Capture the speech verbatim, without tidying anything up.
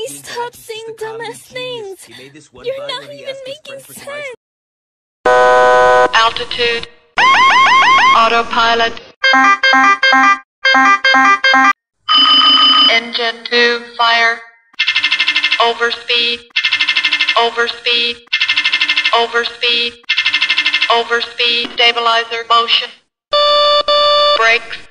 Please stop saying dumbass things. You're not even making sense. Altitude. Autopilot. Engine two, fire. Overspeed. Overspeed. Overspeed. Overspeed. Stabilizer motion. Brakes.